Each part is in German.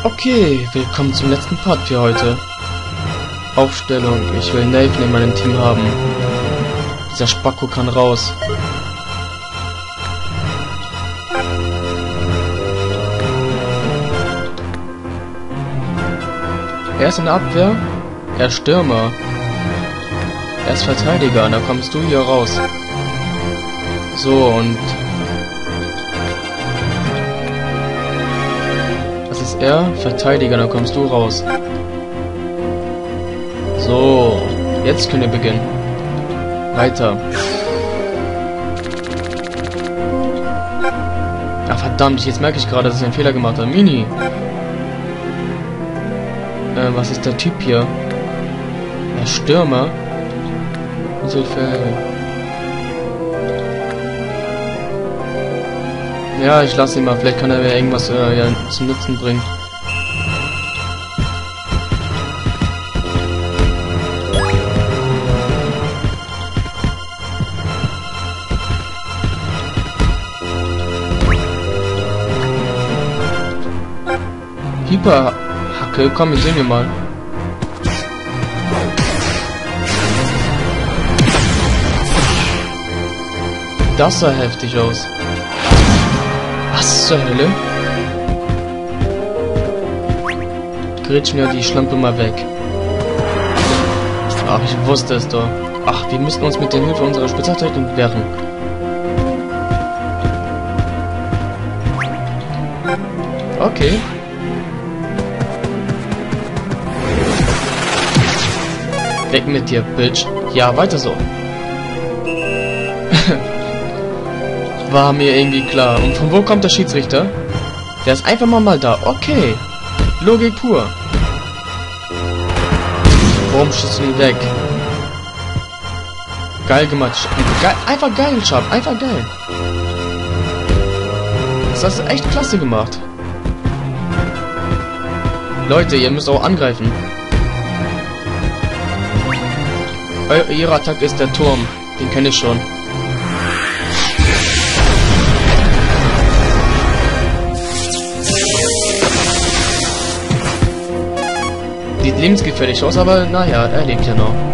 Okay, willkommen zum letzten Part für heute. Aufstellung. Ich will Nathan in meinem Team haben. Dieser Spacko kann raus. Er ist in der Abwehr. Er ist Stürmer. Er ist Verteidiger. Da kommst du hier raus. So, und... was ist er? Verteidiger. Da kommst du raus. So, jetzt können wir beginnen. Weiter. Ah, verdammt, jetzt merke ich gerade, dass ich einen Fehler gemacht habe. Mini. Was ist der Typ hier? Der Stürmer. Ja, ich lasse ihn mal. Vielleicht kann er mir irgendwas ja, zum Nutzen bringen. Hyperhacke, komm, wir sehen wir mal. Das sah heftig aus. Was zur Hölle? Grätsch mir die Schlampe mal weg. Ach, ich wusste es doch. Ach, wir müssen uns mit der Hilfe unserer Spezialtechnik wehren. Okay. Weg mit dir, Bitch. Ja, weiter so. War mir irgendwie klar. Und von wo kommt der Schiedsrichter? Der ist einfach mal da. Okay. Logik pur. Warum schießt du ihn weg? Geil gemacht. Geil, einfach geil, Schab. Einfach geil. Das hast du echt klasse gemacht. Leute, ihr müsst auch angreifen. Ihre Attacke ist der Turm. Den kenne ich schon. Sieht lebensgefährlich aus, aber naja, er lebt ja noch.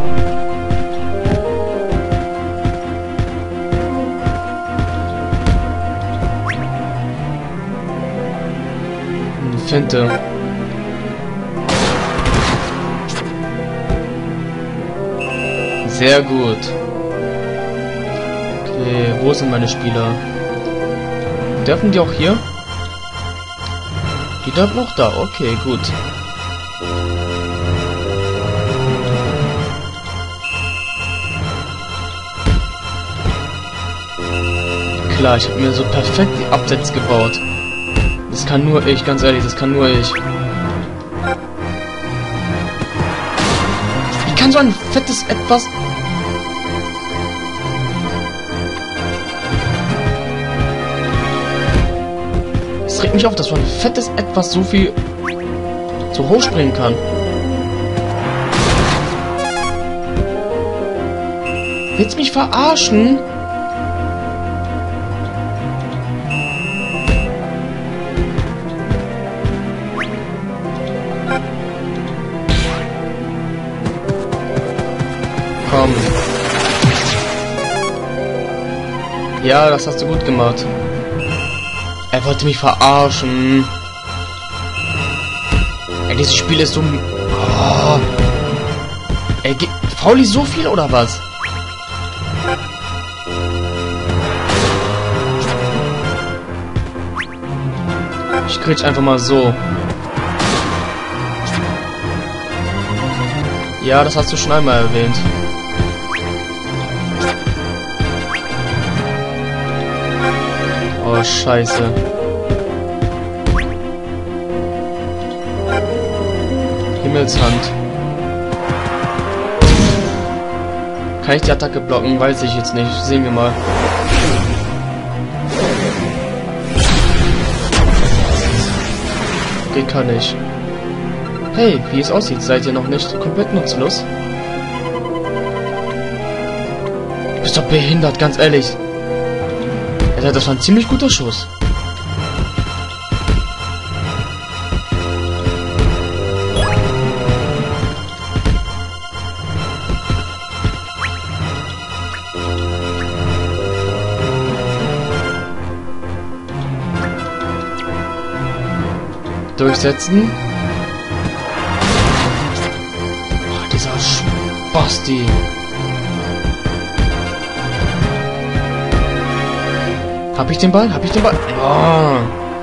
Eine Finte. Sehr gut. Okay, wo sind meine Spieler? Dürfen die auch hier? Die dürfen auch da. Okay, gut. Klar, ich habe mir so perfekt die Absätze gebaut. Das kann nur ich, ganz ehrlich, das kann nur ich. Wie kann so ein fettes Etwas... Es regt mich auf, dass so ein fettes Etwas so viel... so hoch springen kann. Willst du mich verarschen? Komm. Ja, das hast du gut gemacht. Er wollte mich verarschen. Ey, dieses Spiel ist so... Oh. Ey, fauli so viel oder was? Ich grätsch einfach mal so. Ja, das hast du schon einmal erwähnt. Oh, scheiße. Himmelshand. Kann ich die Attacke blocken? Weiß ich jetzt nicht. Sehen wir mal. Okay, kann ich. Hey, wie es aussieht, seid ihr noch nicht komplett nutzlos? Du bist doch behindert, ganz ehrlich. Das war ein ziemlich guter Schuss. Durchsetzen. Oh, dieser Spasti. Hab ich den Ball? Hab ich den Ball? Oh.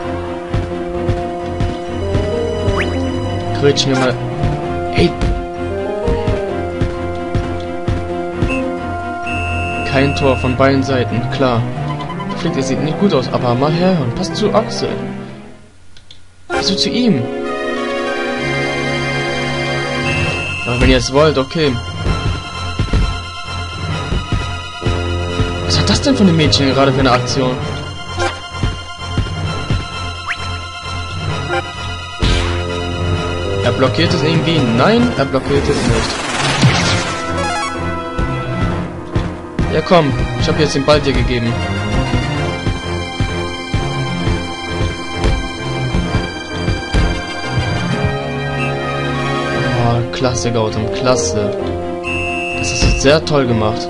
Grätsch mir mal. Ey. Kein Tor von beiden Seiten, klar. Fliegt, es sieht nicht gut aus, aber mal herhören. Passt zu Axel. Wieso zu ihm? Aber wenn ihr es wollt, okay. Was hat das denn von dem Mädchen gerade für eine Aktion? Er blockiert es irgendwie. Nein, er blockiert es nicht. Ja komm, ich habe jetzt den Ball dir gegeben. Oh, klasse, Gautam, klasse. Das hast du sehr toll gemacht.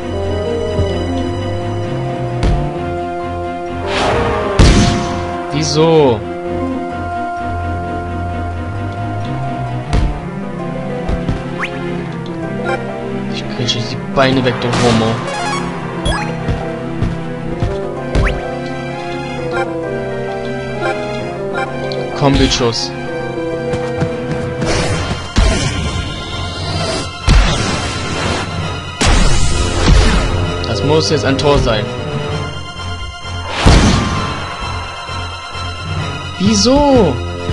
Wieso? Ich kriege die Beine weg, du Homo. Kombischuss. Das muss jetzt ein Tor sein. Wieso?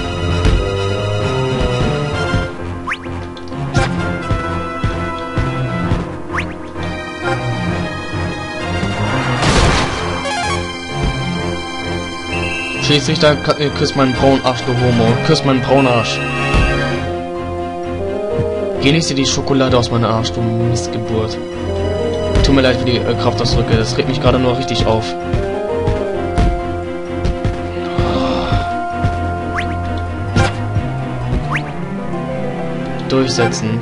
Schließlich, da küsst meinen braunen Arsch, du Homo. Küsst meinen braunen Arsch. Genieße die Schokolade aus meinem Arsch, du Mistgeburt. Tut mir leid für die Kraftausdrücke, das regt mich gerade nur richtig auf. Durchsetzen.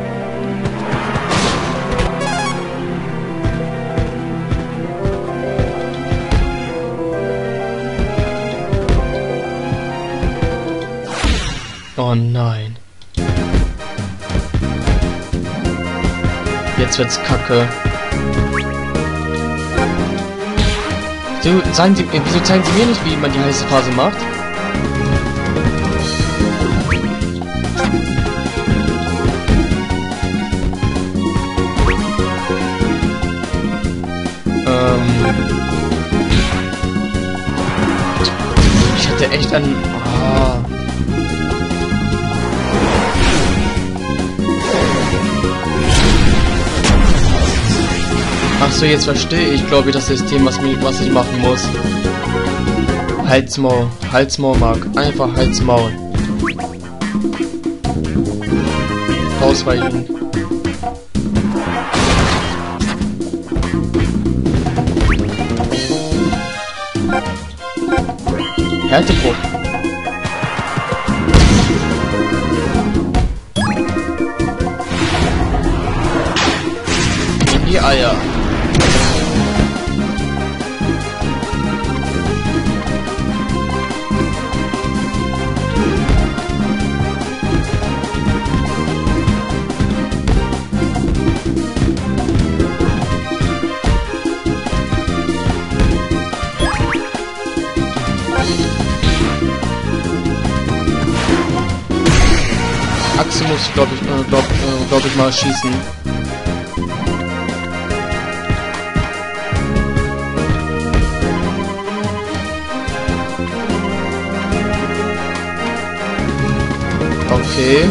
Oh nein. Jetzt wird's kacke. Wieso zeigen Sie mir nicht, wie man die heiße Phase macht? Ich hatte echt einen... Oh. Ach so, jetzt verstehe ich, glaube ich, das System, was ich machen muss. Halsmaul. Halsmaul, Mark. Einfach Halsmaul. Ausweichen. Härtebruch. In die Eier. Axel muss, glaube ich, mal schießen. Okay.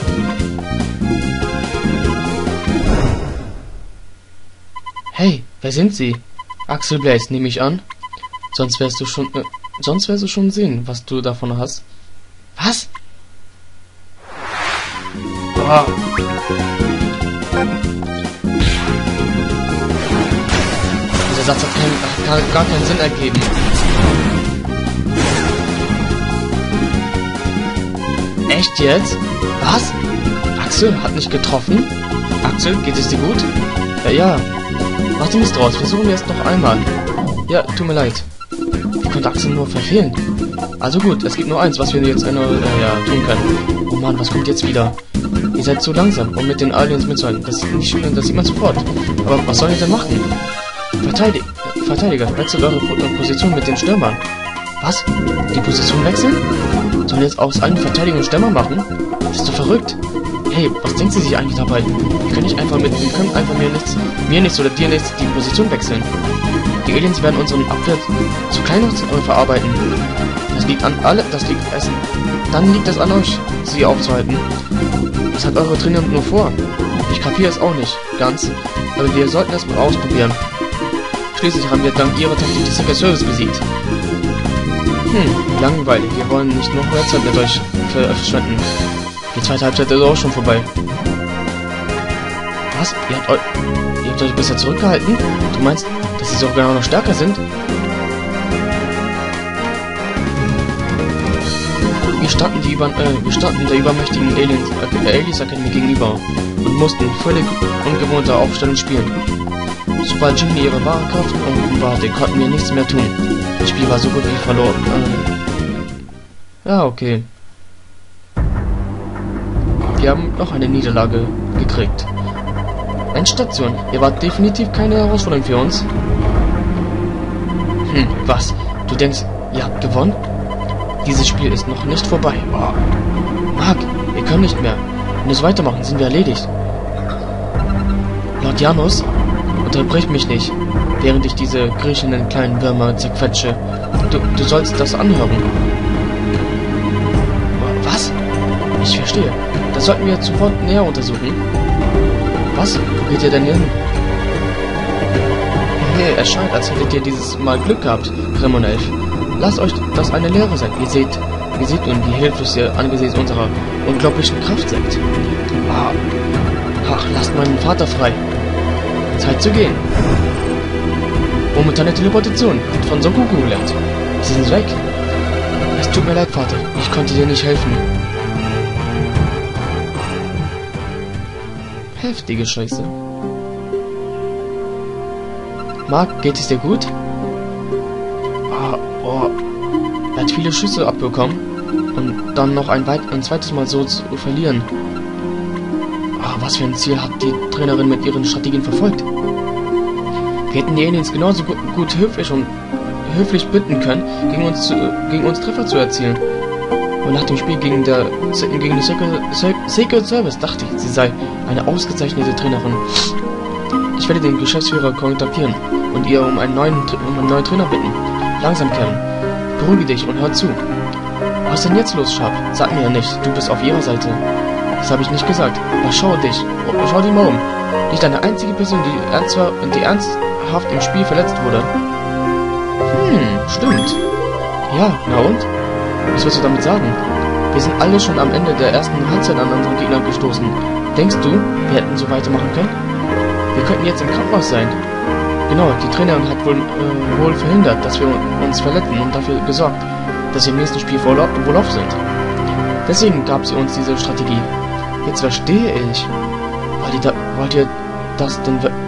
Hey, wer sind Sie? Axel Blaze, nehme ich an. Sonst wirst du schon sehen, was du davon hast. Was? Oh. Dieser Satz hat gar keinen Sinn ergeben. Echt jetzt? Was? Axel hat nicht getroffen? Axel, geht es dir gut? Ja. Mach dir nichts draus. Versuchen wir es noch einmal. Ja, tut mir leid. Wie konnte Axel nur verfehlen? Also gut, es gibt nur eins, was wir jetzt tun können. Oh Mann, was kommt jetzt wieder? Ihr seid zu langsam, um mit den Aliens mitzuhalten. Das sieht man sofort. Aber was sollen wir denn machen? Verteidiger, wechselt eure Position mit den Stürmern. Was? Die Position wechseln? Sollen wir jetzt aus allen Verteidiger und Stürmer machen? Das ist doch verrückt. Hey, was denkt sie sich eigentlich dabei? Wir können einfach mir nichts oder dir nichts die Position wechseln. Die Aliens werden unseren Abwehr zu klein verarbeiten. Dann liegt es an euch, sie aufzuhalten. Was hat eure Trainerin nur vor? Ich kapiere es auch nicht, ganz. Aber wir sollten es mal ausprobieren. Schließlich haben wir dank ihrer Taktik die Secret Service besiegt. Langweilig. Wir wollen nicht noch mehr Zeit mit euch verschwenden. Die zweite Halbzeit ist auch schon vorbei. Was? Ihr habt euch bisher zurückgehalten? Du meinst, dass sie sogar noch stärker sind? Wir standen der übermächtigen Aliens Academy gegenüber und mussten völlig ungewohnte Aufstellung spielen. Sobald Jimmy ihre wahre Kraft offenbarte, konnten wir nichts mehr tun. Das Spiel war so gut wie verloren. Ja, okay. Wir haben noch eine Niederlage gekriegt. Endstation. Ihr wart definitiv keine Herausforderung für uns. Was? Du denkst, ihr habt gewonnen? Dieses Spiel ist noch nicht vorbei. Oh. Mark, wir können nicht mehr. Wenn wir so weitermachen, sind wir erledigt. Lord Janus, unterbrich mich nicht, während ich diese kriechenden kleinen Würmer zerquetsche. Du sollst das anhören. Was? Ich verstehe. Das sollten wir sofort näher untersuchen. Was? Wo geht ihr denn hin? Hey, es scheint, als hättet ihr dieses Mal Glück gehabt, Raimon 11. Lasst euch das eine Lehre sein. Ihr seht nun, wie hilflos ihr angesichts unserer unglaublichen Kraft seid. Ach, lasst meinen Vater frei. Zeit zu gehen. Momentane Teleportation. Von Son Goku gelernt. Sie sind weg. Es tut mir leid, Vater. Ich konnte dir nicht helfen. Heftige Scheiße. Mark, geht es dir gut? Er hat viele Schüsse abbekommen. Und dann noch ein zweites Mal so zu verlieren. Was für ein Ziel hat die Trainerin mit ihren Strategien verfolgt? Wir hätten die Aliens genauso gut höflich bitten können, gegen uns Treffer zu erzielen. Und nach dem Spiel gegen die Secret Service dachte ich, sie sei eine ausgezeichnete Trainerin. Ich werde den Geschäftsführer kontaktieren und ihr um einen neuen Trainer bitten. Langsam, Kevin. Beruhige dich und hör zu. Was ist denn jetzt los, Sharp? Sag mir ja nicht, du bist auf ihrer Seite. Das habe ich nicht gesagt. Aber schau dich mal um. Nicht eine einzige Person, die ernsthaft im Spiel verletzt wurde. Stimmt. Ja, na und? Was willst du damit sagen? Wir sind alle schon am Ende der ersten Halbzeit an unseren Gegner gestoßen. Denkst du, wir hätten so weitermachen können? Wir könnten jetzt im Krankenhaus sein. Genau, die Trainerin hat wohl verhindert, dass wir uns verletzen und dafür gesorgt, dass wir im nächsten Spiel wohlauf sind. Deswegen gab sie uns diese Strategie. Jetzt verstehe ich. Wollt ihr das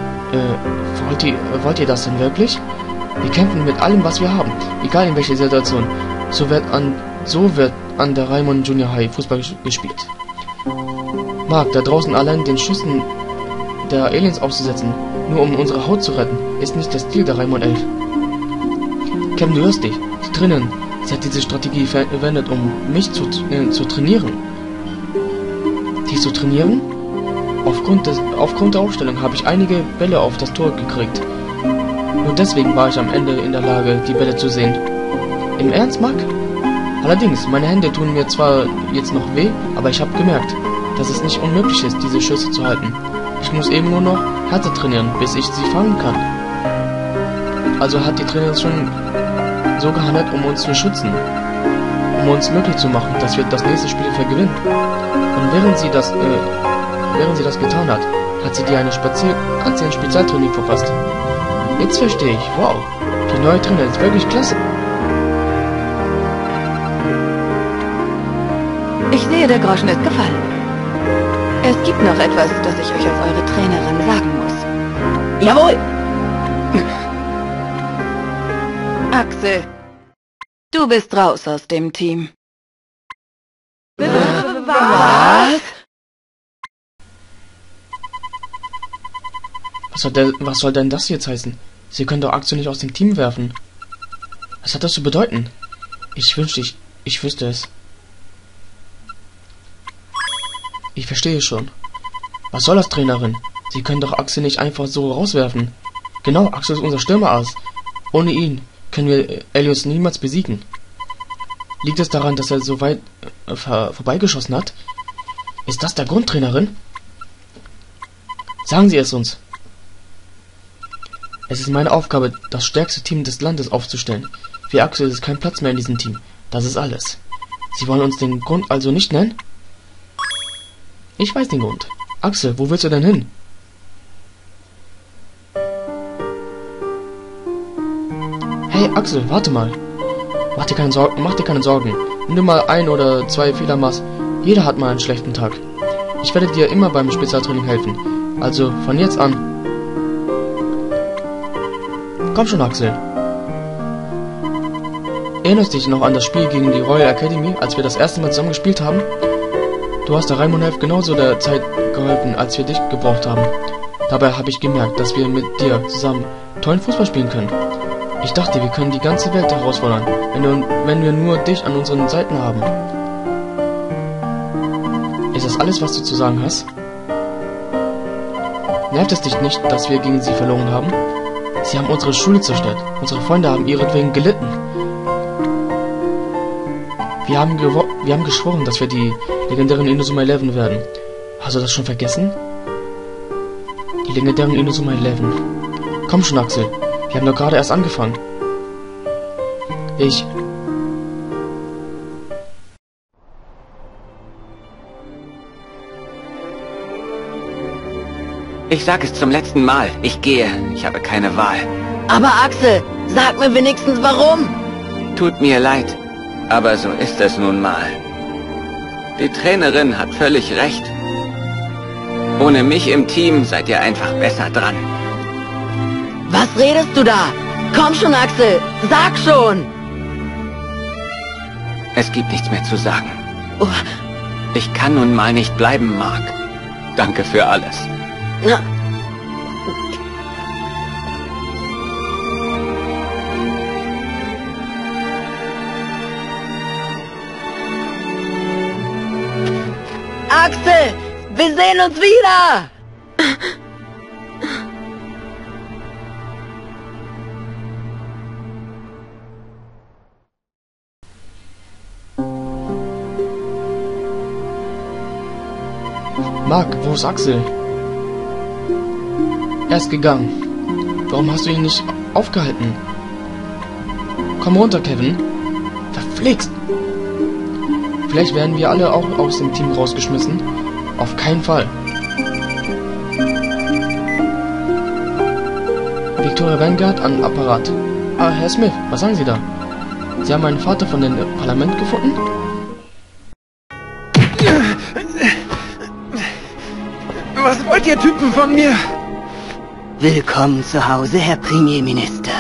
denn wirklich? Wir kämpfen mit allem, was wir haben, egal in welcher Situation. So wird an der Raimon Junior High Fußball gespielt. Mark, da draußen allein den Schüssen der Aliens auszusetzen, nur um unsere Haut zu retten, ist nicht das Ziel der Raimon 11. Kevin, du hörst dich. Die Trainerin, sie hat diese Strategie verwendet, um mich zu trainieren. Die zu trainieren? Aufgrund der Aufstellung habe ich einige Bälle auf das Tor gekriegt. Nur deswegen war ich am Ende in der Lage, die Bälle zu sehen. Im Ernst, Mark? Allerdings, meine Hände tun mir zwar jetzt noch weh, aber ich habe gemerkt, dass es nicht unmöglich ist, diese Schüsse zu halten. Ich muss eben nur noch härter trainieren, bis ich sie fangen kann. Also hat die Trainerin schon so gehandelt, um uns zu schützen. Um uns möglich zu machen, dass wir das nächste Spiel gewinnen. Und während sie das getan hat, hat sie dir eine Spezialtraining verpasst. Jetzt verstehe ich. Wow. Die neue Trainerin ist wirklich klasse. Ich sehe, der Groschen ist gefallen. Es gibt noch etwas, das ich euch auf eure Trainerin sagen muss. Jawohl! Axel, Du bist raus aus dem Team. Was? Was soll denn das jetzt heißen? Sie können doch Axel nicht aus dem Team werfen. Was hat das zu bedeuten? Ich wünschte, ich wüsste es. Ich verstehe schon. Was soll das, Trainerin? Sie können doch Axel nicht einfach so rauswerfen. Genau, Axel ist unser Stürmerass. Ohne ihn können wir Elios niemals besiegen. Liegt es daran, dass er so weit vorbeigeschossen hat? Ist das der Grund, Trainerin? Sagen Sie es uns. Es ist meine Aufgabe, das stärkste Team des Landes aufzustellen. Für Axel ist kein Platz mehr in diesem Team. Das ist alles. Sie wollen uns den Grund also nicht nennen? Ich weiß den Grund. Axel, wo willst du denn hin? Hey Axel, warte mal. Mach dir keine Sorgen. Nimm mal ein oder zwei Fehlermaß. Jeder hat mal einen schlechten Tag. Ich werde dir immer beim Spezialtraining helfen. Also von jetzt an. Komm schon, Axel. Erinnerst dich noch an das Spiel gegen die Royal Academy, als wir das erste Mal zusammen gespielt haben? Du hast der Raimund Helf genauso der Zeit geholfen, als wir dich gebraucht haben. Dabei habe ich gemerkt, dass wir mit dir zusammen tollen Fußball spielen können. Ich dachte, wir können die ganze Welt herausfordern, wenn wir nur dich an unseren Seiten haben. Ist das alles, was du zu sagen hast? Nervt es dich nicht, dass wir gegen sie verloren haben? Sie haben unsere Schule zerstört. Unsere Freunde haben ihretwegen gelitten. Wir haben geschworen, dass wir die legendären Inazuma 11 werden. Hast du das schon vergessen? Die legendären Inazuma 11. Komm schon, Axel. Wir haben doch gerade erst angefangen. Ich sag es zum letzten Mal. Ich gehe. Ich habe keine Wahl. Aber Axel, sag mir wenigstens warum. Tut mir leid, aber so ist es nun mal. Die Trainerin hat völlig recht. Ohne mich im Team seid ihr einfach besser dran. Was redest du da? Komm schon, Axel, sag schon. Es gibt nichts mehr zu sagen. Oh, Ich kann nun mal nicht bleiben, Mark. Danke für alles. na, Axel, wir sehen uns wieder. Mark, wo ist Axel? Er ist gegangen. Warum hast du ihn nicht aufgehalten? Komm runter, Kevin. Verflixt! Vielleicht werden wir alle auch aus dem Team rausgeschmissen. Auf keinen Fall. Victoria Vanguard an Apparat. Ah, Herr Smith, was sagen Sie da? Sie haben meinen Vater von dem Parlament gefunden? Was wollt ihr Typen von mir? Willkommen zu Hause, Herr Premierminister.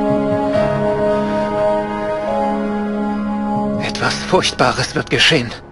Etwas Furchtbares wird geschehen.